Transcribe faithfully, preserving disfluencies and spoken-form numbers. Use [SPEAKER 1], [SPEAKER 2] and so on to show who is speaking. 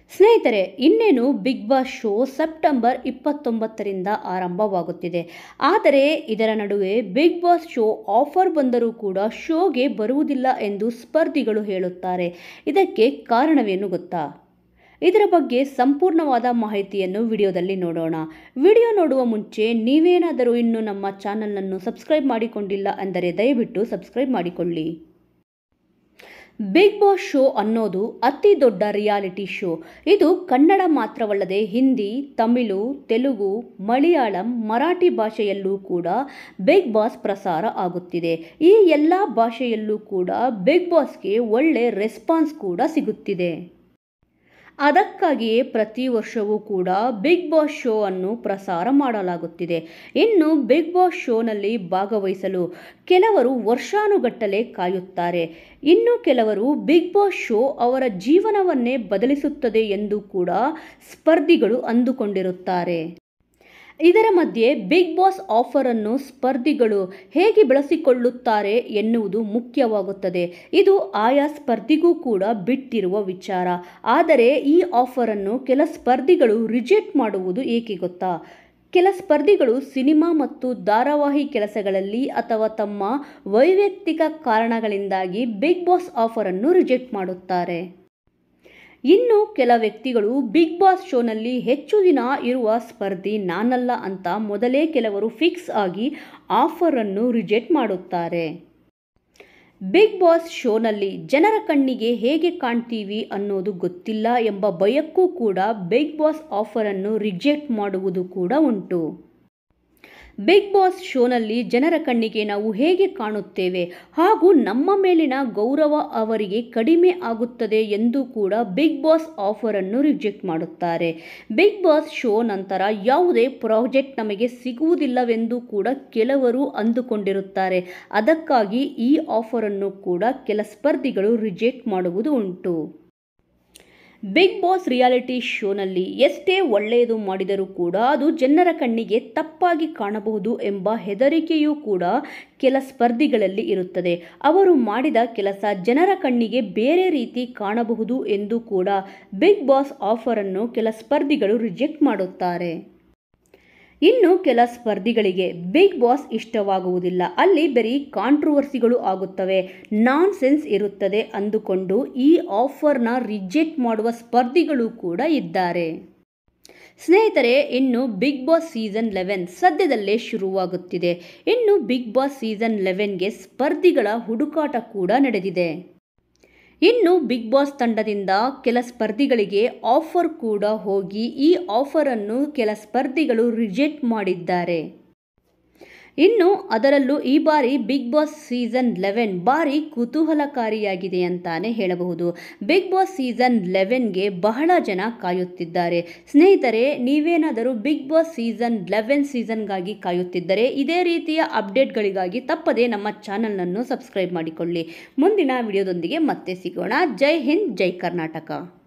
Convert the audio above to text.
[SPEAKER 1] ಸ್ನೇಹಿತರೆ, ಇನ್ನೇನು big boss show September ಇಪ್ಪತ್ತೊಂಬತ್ತರಿಂದ ಆರಂಭವಾಗುತ್ತಿದೆ. ಆದರೆ ಇದರ ನಡುವೆ ಬಿಗ್ ಬಾಸ್ ಶೋ ಆಫರ್ ಬಂದರೂ ಕೂಡ ಶೋಗೆ ಬರುವುದಿಲ್ಲ ಎಂದು ಸ್ಪರ್ಧಿಗಳು ಹೇಳುತ್ತಾರೆ. ಇದಕ್ಕೆ ಕಾರಣವೇನು ಗೊತ್ತಾ? ಇದರ ಬಗ್ಗೆ ಸಂಪೂರ್ಣವಾದ ಮಾಹಿತಿಯನ್ನು ವಿಡಿಯೋದಲ್ಲಿ ನೋಡೋಣ. ವಿಡಿಯೋ ನೋಡುವ ಮುಂಚೆ ನೀವೇನಾದರೂ ಇನ್ನೂ ನಮ್ಮ ಚಾನಲನ್ನು ಸಬ್ಸ್ಕ್ರೈಬ್ ಮಾಡಿಕೊಂಡಿಲ್ಲ ಅಂದರೆ ದಯವಿಟ್ಟು ಸಬ್ಸ್ಕ್ರೈಬ್ ಮಾಡಿಕೊಳ್ಳಿ. ಬಿಗ್ ಬಾಸ್ ಶೋ ಅನ್ನೋದು ಅತಿ ದೊಡ್ಡ ರಿಯಾಲಿಟಿ ಶೋ. ಇದು ಕನ್ನಡ ಮಾತ್ರವಲ್ಲದೆ ಹಿಂದಿ, ತಮಿಳು, ತೆಲುಗು, ಮಲಯಾಳಂ, ಮರಾಠಿ ಭಾಷೆಯಲ್ಲೂ ಕೂಡ ಬಿಗ್ ಬಾಸ್ ಪ್ರಸಾರ ಆಗುತ್ತಿದೆ. ಈ ಎಲ್ಲ ಭಾಷೆಯಲ್ಲೂ ಕೂಡ ಬಿಗ್ ಬಾಸ್ಗೆ ಒಳ್ಳೆ ರೆಸ್ಪಾನ್ಸ್ ಕೂಡ ಸಿಗುತ್ತಿದೆ. ಅದಕ್ಕಾಗಿಯೇ ಪ್ರತಿ ವರ್ಷವೂ ಕೂಡ ಬಿಗ್ ಬಾಸ್ ಶೋ ಅನ್ನು ಪ್ರಸಾರ ಮಾಡಲಾಗುತ್ತಿದೆ. ಇನ್ನು ಬಿಗ್ ಬಾಸ್ ಶೋನಲ್ಲಿ ಭಾಗವಹಿಸಲು ಕೆಲವರು ವರ್ಷಾನುಗಟ್ಟಲೆ ಕಾಯುತ್ತಾರೆ. ಇನ್ನು ಕೆಲವರು ಬಿಗ್ ಬಾಸ್ ಶೋ ಅವರ ಜೀವನವನ್ನೇ ಬದಲಿಸುತ್ತದೆ ಎಂದು ಕೂಡ ಸ್ಪರ್ಧಿಗಳು ಅಂದುಕೊಂಡಿರುತ್ತಾರೆ. ಇದರ ಮಧ್ಯೆ ಬಿಗ್ ಬಾಸ್ ಆಫರ್ ಅನ್ನು ಸ್ಪರ್ಧಿಗಳು ಹೇಗೆ ಬಳಸಿಕೊಳ್ಳುತ್ತಾರೆ ಎನ್ನುವುದು ಮುಖ್ಯವಾಗುತ್ತದೆ. ಇದು ಆಯಾ ಸ್ಪರ್ಧಿಗೂ ಕೂಡ ಬಿಟ್ಟಿರುವ ವಿಚಾರ. ಆದರೆ ಈ ಆಫರ್ ಅನ್ನು ಕೆಲ ಸ್ಪರ್ಧಿಗಳು ರಿಜೆಕ್ಟ್ ಮಾಡುವುದು ಏಕೆ ಗೊತ್ತಾ? ಕೆಲ ಸ್ಪರ್ಧಿಗಳು ಸಿನಿಮಾ ಮತ್ತು ಧಾರಾವಾಹಿ ಕೆಲಸಗಳಲ್ಲಿ ಅಥವಾ ತಮ್ಮ ವೈಯಕ್ತಿಕ ಕಾರಣಗಳಿಂದಾಗಿ ಬಿಗ್ ಬಾಸ್ ಆಫರ್ ಅನ್ನು ರಿಜೆಕ್ಟ್ ಮಾಡುತ್ತಾರೆ. ಇನ್ನು ಕೆಲ ವ್ಯಕ್ತಿಗಳು ಬಿಗ್ ಬಾಸ್ ಶೋನಲ್ಲಿ ಹೆಚ್ಚು ದಿನ ಇರುವ ಸ್ಪರ್ಧಿ ನಾನಲ್ಲ ಅಂತ ಮೊದಲೇ ಕೆಲವರು ಫಿಕ್ಸ್ ಆಗಿ ಆಫರ್ ಅನ್ನು ರಿಜೆಕ್ಟ್ ಮಾಡುತ್ತಾರೆ. ಬಿಗ್ ಬಾಸ್ ಶೋನಲ್ಲಿ ಜನರ ಕಣ್ಣಿಗೆ ಹೇಗೆ ಕಾಣ್ತೀವಿ ಅನ್ನೋದು ಗೊತ್ತಿಲ್ಲ ಎಂಬ ಭಯಕ್ಕೂ ಕೂಡ ಬಿಗ್ ಬಾಸ್ ಆಫರ್ ಅನ್ನು ರಿಜೆಕ್ಟ್ ಮಾಡುವುದು ಕೂಡ ಉಂಟು. ಬಿಗ್ ಬಾಸ್ ಶೋನಲ್ಲಿ ಜನರ ಕಣ್ಣಿಗೆ ನಾವು ಹೇಗೆ ಕಾಣುತ್ತೇವೆ ಹಾಗೂ ನಮ್ಮ ಮೇಲಿನ ಗೌರವ ಅವರಿಗೆ ಕಡಿಮೆ ಆಗುತ್ತದೆ ಎಂದು ಕೂಡ ಬಿಗ್ ಬಾಸ್ ಆಫರ್ ಅನ್ನು ರಿಜೆಕ್ಟ್ ಮಾಡುತ್ತಾರೆ. ಬಿಗ್ ಬಾಸ್ ಶೋ ನಂತರ ಯಾವುದೇ ಪ್ರಾಜೆಕ್ಟ್ ನಮಗೆ ಸಿಗುವುದಿಲ್ಲವೆಂದು ಕೂಡ ಕೆಲವರು ಅಂದುಕೊಂಡಿರುತ್ತಾರೆ. ಅದಕ್ಕಾಗಿ ಈ ಆಫರ್ ಅನ್ನು ಕೂಡ ಕೆಲ ಸ್ಪರ್ಧಿಗಳು ರಿಜೆಕ್ಟ್ ಮಾಡುವುದು ಉಂಟು. ಬಿಗ್ ಬಾಸ್ ರಿಯಾಲಿಟಿ ಶೋನಲ್ಲಿ ಎಷ್ಟೇ ಒಳ್ಳೆಯದು ಮಾಡಿದರೂ ಕೂಡ ಅದು ಜನರ ಕಣ್ಣಿಗೆ ತಪ್ಪಾಗಿ ಕಾಣಬಹುದು ಎಂಬ ಹೆದರಿಕೆಯೂ ಕೂಡ ಕೆಲ ಸ್ಪರ್ಧಿಗಳಲ್ಲಿ ಇರುತ್ತದೆ. ಅವರು ಮಾಡಿದ ಕೆಲಸ ಜನರ ಕಣ್ಣಿಗೆ ಬೇರೆ ರೀತಿ ಕಾಣಬಹುದು ಎಂದು ಕೂಡ ಬಿಗ್ ಬಾಸ್ ಆಫರ್ ಅನ್ನು ಕೆಲ ಸ್ಪರ್ಧಿಗಳು ರಿಜೆಕ್ಟ್ ಮಾಡುತ್ತಾರೆ. ಇನ್ನು ಕೆಲ ಸ್ಪರ್ಧಿಗಳಿಗೆ ಬಿಗ್ ಬಾಸ್ ಇಷ್ಟವಾಗುವುದಿಲ್ಲ. ಅಲ್ಲಿ ಬರೀ ಕಾಂಟ್ರವರ್ಸಿಗಳು ಆಗುತ್ತವೆ, ನಾನ್ ಸೆನ್ಸ್ ಇರುತ್ತದೆ ಅಂದುಕೊಂಡು ಈ ಆಫರ್ನ ರಿಜೆಕ್ಟ್ ಮಾಡುವ ಸ್ಪರ್ಧಿಗಳು ಕೂಡ ಇದ್ದಾರೆ. ಸ್ನೇಹಿತರೆ, ಇನ್ನು ಬಿಗ್ ಬಾಸ್ ಸೀಸನ್ ಲೆವೆನ್ ಸದ್ಯದಲ್ಲೇ ಶುರುವಾಗುತ್ತಿದೆ. ಇನ್ನು ಬಿಗ್ ಬಾಸ್ ಸೀಸನ್ ಲೆವೆನ್ಗೆ ಸ್ಪರ್ಧಿಗಳ ಹುಡುಕಾಟ ಕೂಡ ನಡೆದಿದೆ. ಇನ್ನು ಬಿಗ್ ಬಾಸ್ ತಂಡದಿಂದ ಕೆಲ ಸ್ಪರ್ಧಿಗಳಿಗೆ ಆಫರ್ ಕೂಡ ಹೋಗಿ ಈ ಆಫರ್ ಅನ್ನು ಕೆಲ ಸ್ಪರ್ಧಿಗಳು ರಿಜೆಕ್ಟ್ ಮಾಡಿದ್ದಾರೆ. ಇನ್ನು ಅದರಲ್ಲೂ ಈ ಬಾರಿ ಬಿಗ್ ಬಾಸ್ ಸೀಸನ್ ಲೆವೆನ್ ಬಾರಿ ಕುತೂಹಲಕಾರಿಯಾಗಿದೆ ಅಂತಾನೆ ಹೇಳಬಹುದು. ಬಿಗ್ ಬಾಸ್ ಸೀಸನ್ ಲೆವೆನ್ಗೆ ಬಹಳ ಜನ ಕಾಯುತ್ತಿದ್ದಾರೆ. ಸ್ನೇಹಿತರೆ, ನೀವೇನಾದರೂ ಬಿಗ್ ಬಾಸ್ ಸೀಸನ್ ಲೆವೆನ್ ಸೀಸನ್ಗಾಗಿ ಕಾಯುತ್ತಿದ್ದರೆ ಇದೇ ರೀತಿಯ ಅಪ್ಡೇಟ್ಗಳಿಗಾಗಿ ತಪ್ಪದೇ ನಮ್ಮ ಚಾನಲನ್ನು ಸಬ್ಸ್ಕ್ರೈಬ್ ಮಾಡಿಕೊಳ್ಳಿ. ಮುಂದಿನ ವಿಡಿಯೋದೊಂದಿಗೆ ಮತ್ತೆ ಸಿಗೋಣ. ಜೈ ಹಿಂದ್, ಜೈ ಕರ್ನಾಟಕ.